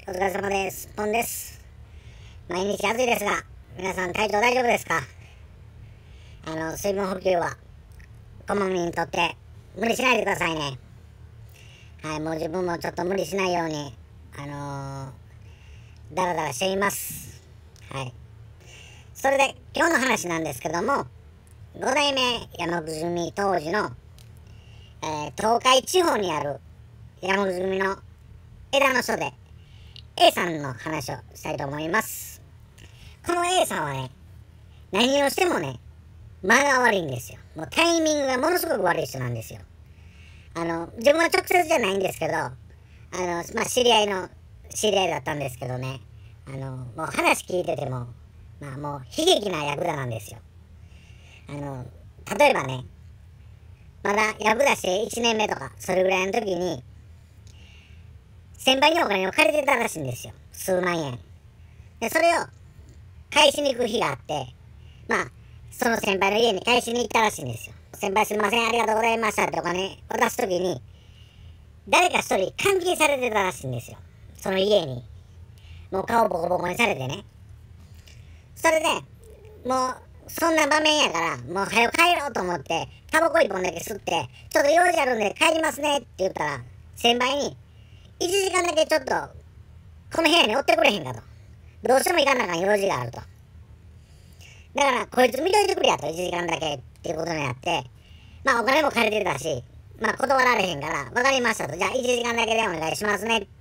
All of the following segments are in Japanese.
お疲れ様です。ポンです。毎日暑いですが、皆さん体調大丈夫ですか？水分補給はこまめにとって無理しないでくださいね。はい、もう自分もちょっと無理しないように、だらだらしています。はい。それで、今日の話なんですけども、5代目山口組当時の、東海地方にある山口組の枝の人で、A さんの話をしたいと思います。この A さんはね、何をしてもね、間が悪いんですよ。もうタイミングがものすごく悪い人なんですよ。自分は直接じゃないんですけど、知り合いだったんですけどね、もう話聞いてても、もう悲劇なヤクザなんですよ。例えばね、まだヤクザして1年目とか、それぐらいの時に、先輩にお金を借りてたらしいんですよ。数万円。で、それを返しに行く日があって、その先輩の家に返しに行ったらしいんですよ。先輩すいません、ありがとうございましたってお金渡す時に、誰か一人監禁されてたらしいんですよ。その家に。もう顔ボコボコにされてね。それで、もう、そんな場面やから、もう早く帰ろうと思って、タバコ一本だけ吸って、ちょっと用事あるんで帰りますねって言ったら、先輩に、1時間だけちょっと、この部屋におってくれへんかと。どうしても行かなあかん用事があると。だから、こいつ見といてくれやと、1時間だけっていうことになって、お金も借りてたし、断られへんから、わかりましたと。じゃあ1時間だけでお願いしますねって、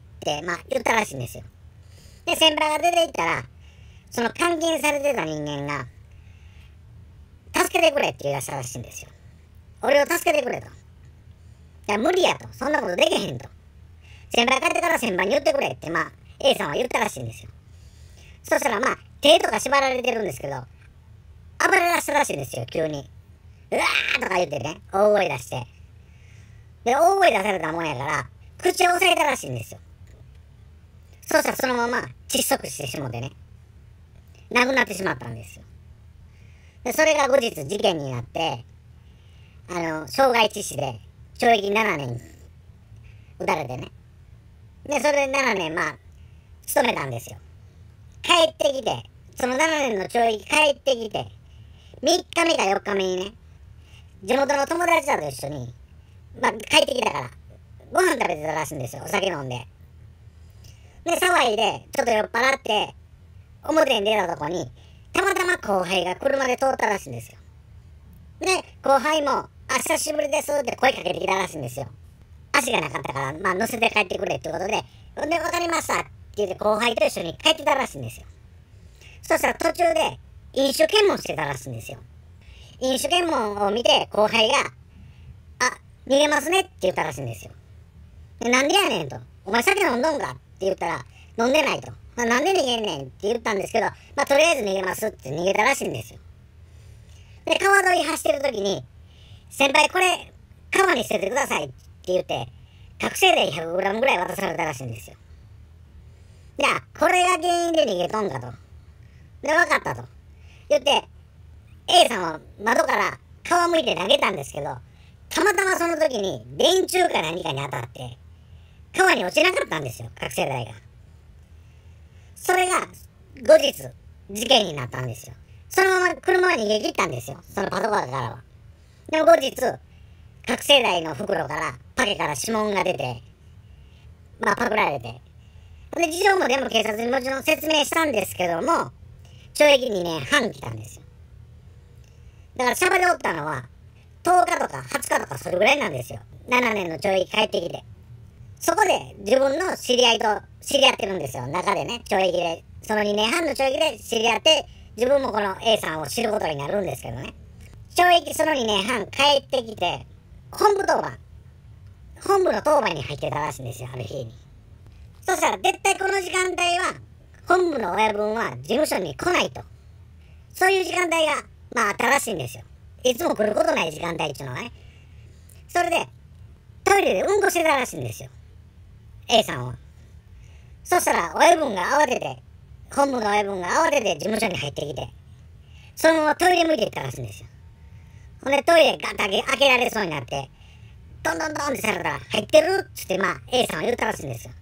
言ったらしいんですよ。で、先輩が出て行ったら、その監禁されてた人間が、助けてくれって言い出したらしいんですよ。俺を助けてくれと。いや、無理やと。そんなことできへんと。先輩帰ってから先輩に言ってくれって、A さんは言ったらしいんですよ。そしたら手とか縛られてるんですけど、暴れ出したらしいんですよ、急に。うわーとか言ってね、大声出して。で、大声出されたもんやから、口を押さえたらしいんですよ。そしたらそのまま窒息してしもってね、亡くなってしまったんですよ。で、それが後日事件になって、傷害致死で、懲役7年、打たれてね。で、それで7年、勤めたんですよ。帰ってきて、その7年の懲役帰ってきて、3日目か4日目にね、地元の友達らと一緒に、帰ってきたから、ご飯食べてたらしいんですよ、お酒飲んで。で、騒いで、ちょっと酔っ払って、表に出たとこに、たまたま後輩が車で通ったらしいんですよ。で、後輩も、久しぶりですって声かけてきたらしいんですよ。足がなかったから、乗せて帰ってくれってことで、で、わかりましたって言って後輩と一緒に帰ってたらしいんですよ。そしたら途中で、飲酒検問してたらしいんですよ。飲酒検問を見て、後輩が、逃げますねって言ったらしいんですよ。で、なんでやねんと。お前酒飲んどんかって言ったら、飲んでないと。なんで逃げんねんって言ったんですけど、とりあえず逃げますって逃げたらしいんですよ。で、川沿い走ってる時に、先輩これ、川に捨ててくださいって言って、覚醒剤 100g ぐらい渡されたらしいんですよ。じゃあ、これが原因で逃げとんかと。で、分かったと。言って、A さんは窓から皮むいて投げたんですけど、たまたまその時に電柱か何かに当たって、川に落ちなかったんですよ、覚醒剤が。それが、後日、事件になったんですよ。そのまま車は逃げ切ったんですよ、そのパトカーからは。でも後日、覚醒剤の袋から、パケから指紋が出て、パクられて。で、事情もでも警察にもちろん説明したんですけども、懲役2年半来たんですよ。だからシャバでおったのは、10日とか20日とかそれぐらいなんですよ。7年の懲役帰ってきて。そこで自分の知り合いと知り合ってるんですよ。中でね、懲役で。その2年半の懲役で知り合って、自分もこの A さんを知ることになるんですけどね。懲役その2年半帰ってきて、本部の当番に入ってたらしいんですよ、ある日に。そしたら絶対この時間帯は、本部の親分は事務所に来ないと。そういう時間帯が、あったらしいんですよ。いつも来ることない時間帯っていうのはね。それで、トイレでうんこしてたらしいんですよ。A さんは。そしたら、本部の親分が慌てて事務所に入ってきて、そのままトイレ向いていったらしいんですよ。ほんでトイレガタ開けられそうになって、ドンドンドンってされたら、入ってるっつってA さんは言ったらしいんですよ。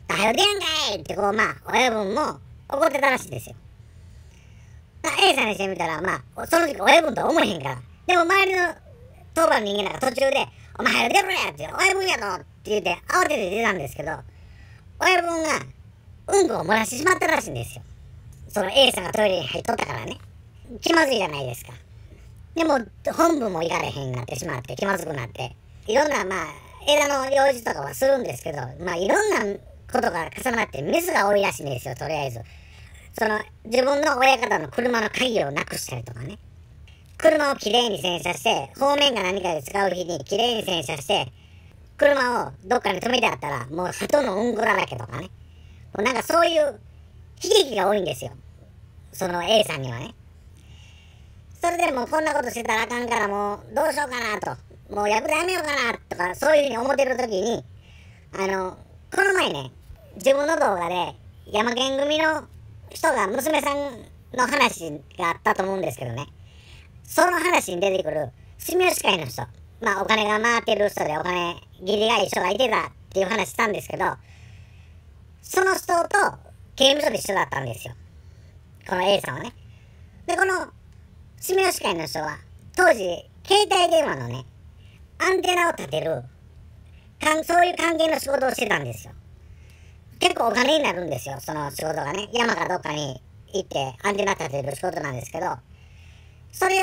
早出やんかいってこう、親分も怒ってたらしいんですよ。A さんにしてみたら、その時親分とは思えへんから。でも周りの当番の人間なんか途中で、お前早出ろやって、親分やぞって言って慌てて出たんですけど、親分がうんこを漏らしてしまったらしいんですよ。その A さんがトイレに入っとったからね。気まずいじゃないですか。でも本部も行かれへんになってしまって気まずくなって、いろんな枝の用事とかはするんですけど、いろんなことが重なってミスが多いらしいんですよ。とりあえずその自分の親方の車の鍵をなくしたりとかね、車をきれいに洗車して、方面が何かで使う日にきれいに洗車して車をどっかに止めてあったらもう鳩のうんこだらけとかね、もうなんかそういう悲劇が多いんですよ、その A さんにはね。それでもうこんなことしてたらあかんから、もうどうしようかなと、もう役でやめようかなとか、そういうふうに思ってる時に、この前ね、自分の動画で山県組の人が娘さんの話があったと思うんですけどね、その話に出てくる住吉会の人、お金が回ってる人でお金義理がいい人がいてたっていう話したんですけど、その人と刑務所で一緒だったんですよ、この A さんはね。でこの住吉会の人は当時携帯電話のねアンテナを立てるそういう関係の仕事をしてたんですよ。結構お金になるんですよ、その仕事がね。山かどっかに行ってアンテナ立てる仕事なんですけど、それを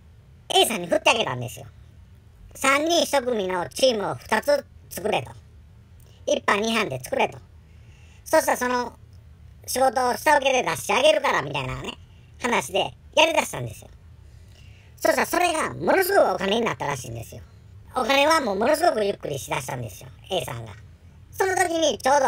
A さんに振ってあげたんですよ。3人1組のチームを2つ作れと、1班2班で作れと、そしたらその仕事を下請けで出してあげるからみたいなね話でやりだしたんですよ。そしたらそれがものすごいお金になったらしいんですよ。お金はもうものすごくゆっくりしだしたんですよ、 A さんが。その時にちょうど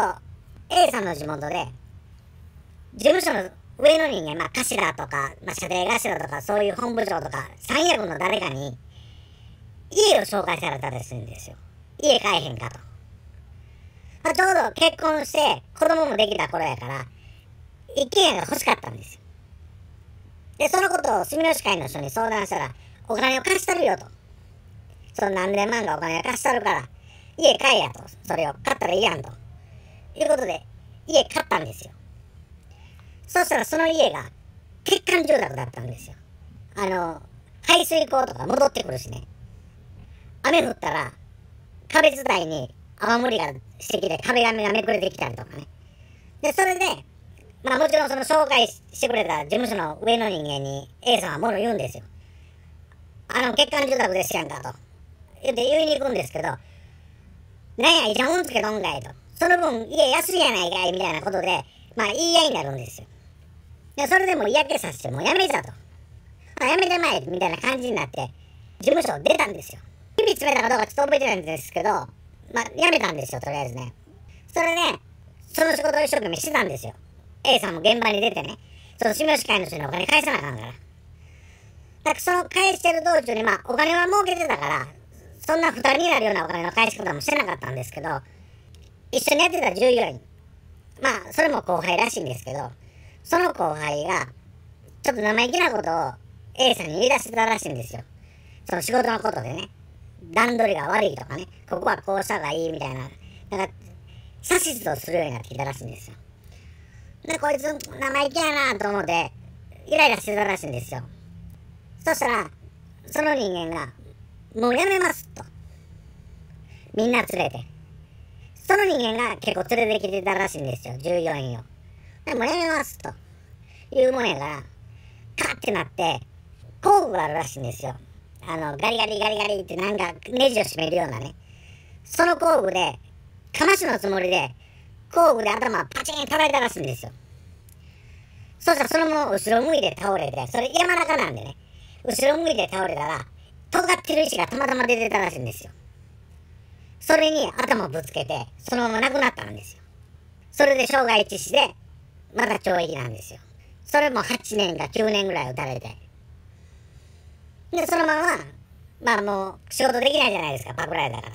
A さんの地元で事務所の上の人間、頭とか、射程頭とか、そういう本部長とか三役の誰かに家を紹介されたりするんですよ。家買えへんかと。ちょうど結婚して子供もできた頃やから一軒家が欲しかったんですよ。でそのことを住吉会の人に相談したら、お金を貸したるよと、その何千万かお金を貸したるから家買えやと、それを買ったらいいやんということで家買ったんですよ。そしたらその家が欠陥住宅だったんですよ。排水溝とか戻ってくるしね、雨降ったら壁伝いに雨漏りがしてきて壁紙がめくれてきたりとかね。でそれでもちろんその紹介してくれた事務所の上の人間に A さんは物言うんですよ。欠陥住宅ですやんかと言って言いに行くんですけど、なんやイチャモンつけとんかいと、その分家安いやないかいみたいなことで言い合いになるんですよ。でそれでもう嫌気させてもうやめたと、やめてまえみたいな感じになって事務所を出たんですよ。日々詰めたかどうかちょっと覚えてないんですけど、やめたんですよ、とりあえずね。それでその仕事を一生懸命してたんですよ。 A さんも現場に出てね、その住吉会の人にお金返さなあかんから。だからその返してる道中にお金は儲けてたから、そんな負担になるようなお金の返し方もしてなかったんですけど、一緒にやってた従業員、それも後輩らしいんですけど、その後輩がちょっと生意気なことを A さんに言い出してたらしいんですよ。その仕事のことでね、段取りが悪いとかね、ここはこうした方がいいみたいな、なんか指図をするようになってきたらしいんですよ。でこいつ生意気やなと思ってイライラしてたらしいんですよ。そしたらその人間がもうやめますと、みんな連れて、その人間が結構連れてきてたらしいんですよ、従業員を。でもやめますというもんやから、カッてなって工具があるらしいんですよ。ガリガリガリガリってなんかネジを締めるようなね、その工具でかましのつもりで工具で頭パチン叩いたらしいんですよ。そしたらそのまま後ろ向いて倒れて、それ山中なんでね、後ろ向いて倒れたら尖ってる石がたまたま出てたらしいんですよ。それに頭ぶつけてそのまま亡くなったんですよ。それで傷害致死でまた懲役なんですよ。それも8年か9年ぐらい打たれて、でそのままもう仕事できないじゃないですか、パクられたから。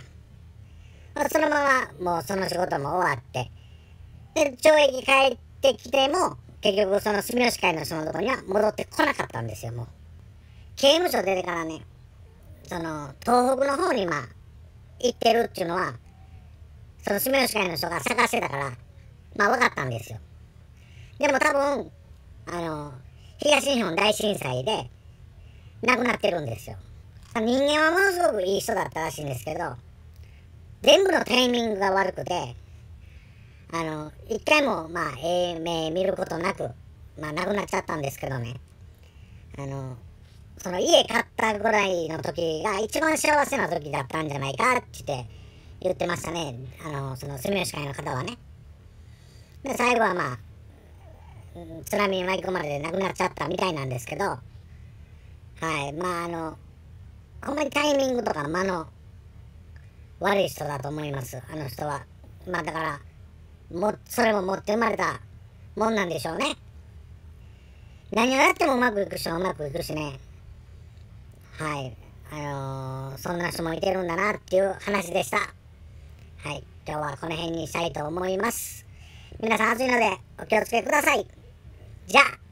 そのままもうその仕事も終わって、で懲役帰ってきても結局その住吉会の人のとこには戻ってこなかったんですよ。もう刑務所出てからね、その東北の方に行ってるっていうのはその住吉会の人が探してたからまあ分かったんですよ。でも多分、東日本大震災で亡くなってるんですよ。人間はものすごくいい人だったらしいんですけど、全部のタイミングが悪くて、一回も、まあ、目見ることなく、まあ、亡くなっちゃったんですけどね。その家買ったぐらいの時が一番幸せな時だったんじゃないかって言ってましたね。その住吉会の方はね。で、最後はまあ、津波に巻き込まれて亡くなっちゃったみたいなんですけど、はい、まあほんまにタイミングとか間の悪い人だと思います、あの人は。まあだから、それも持って生まれたもんなんでしょうね。何をやってもうまくいく人はうまくいくしね。はい。そんな人もいてるんだなっていう話でした。はい。今日はこの辺にしたいと思います。皆さん暑いのでお気をつけください。じゃあ。